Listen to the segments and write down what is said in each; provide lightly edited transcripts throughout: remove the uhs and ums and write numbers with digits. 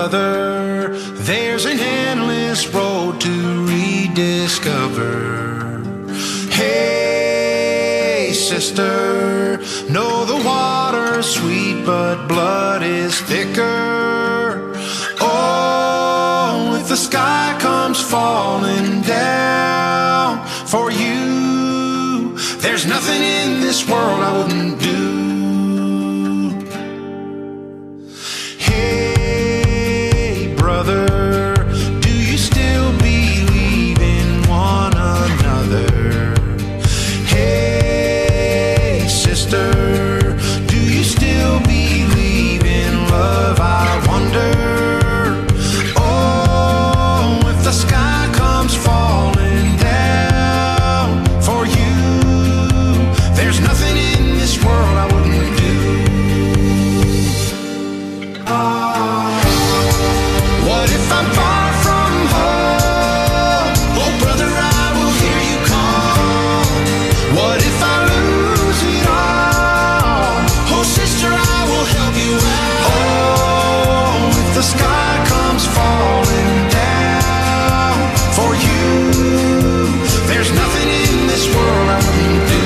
brother, there's an endless road to rediscover. Hey, sister, know the water's sweet, but blood is thicker. Oh, if the sky comes falling down for you, there's nothing in this world I wouldn't do. Hey, brother, do you still believe in one another? Hey, sister, do you still believe in love? I wonder. Oh, if the sky comes falling down for you, there's nothing in this world I wouldn't do. What if I'm far from home? Oh, brother, I will hear you call. What if I lose it all? Oh, sister, I will help you out. Oh, if the sky comes falling down for you, there's nothing in this world I wouldn't do.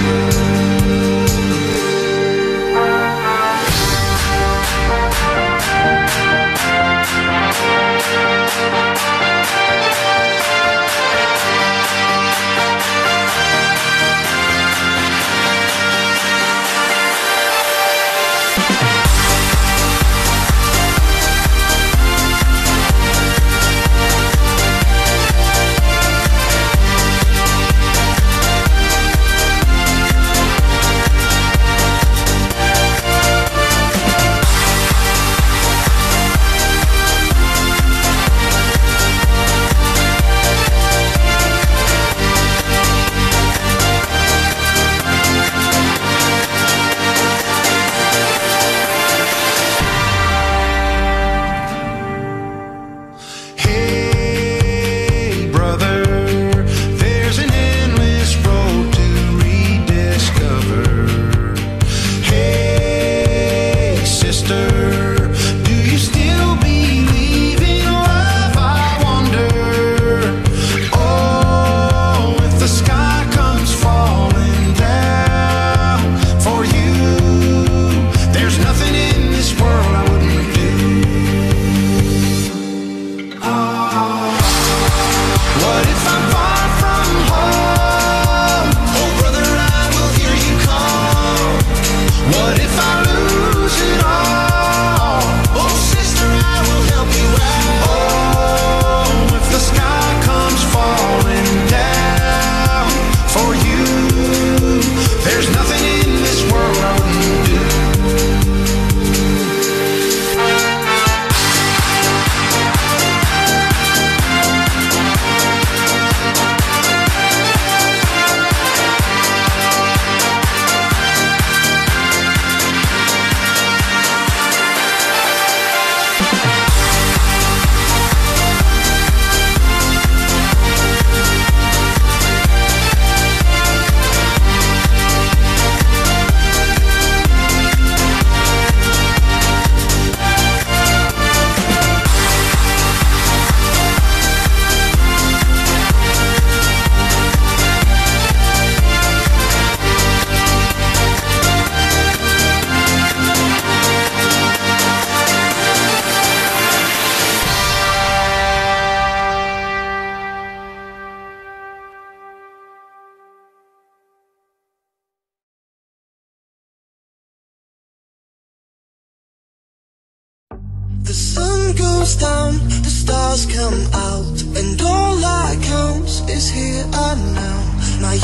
The sun goes down, the stars come out, and all that counts is here and now. My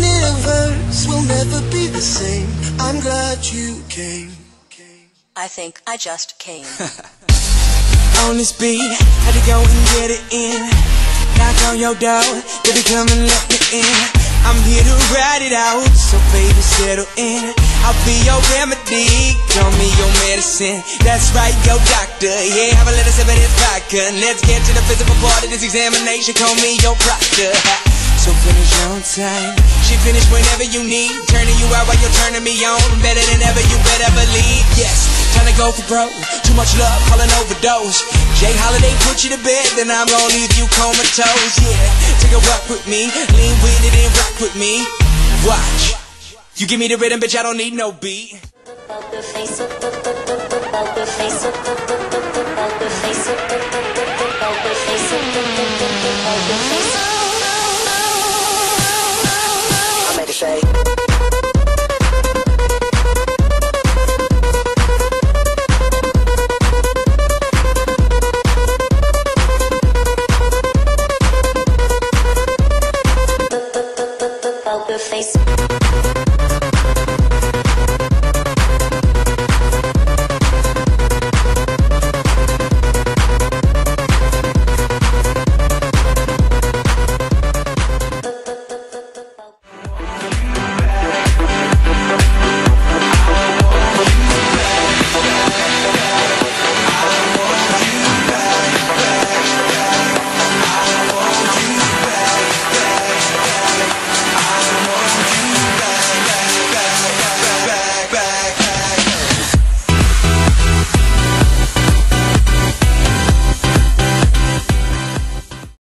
universe will never be the same. I'm glad you came. I think I just came. On this beat, had to go and get it in. Knock on your door, baby, come and let me in. I'm here to ride it out, so baby, settle in. I'll be your remedy, call me your medicine. That's right, your doctor, yeah, have a little sip of this vodka. Let's get to the physical part of this examination, call me your proctor. So finish on time, she finish whenever you need. Turning you out while you're turning me on, better than ever, you better believe. Yes, Time to go for broke. Too much love, call an overdose. Jay Holiday put you to bed, then I'm gonna leave you comatose. Yeah, take a walk with me, lean with it and rock with me. Watch, you give me the rhythm, bitch, I don't need no beat. Poker face, poker face, poker face, poker face, poker face.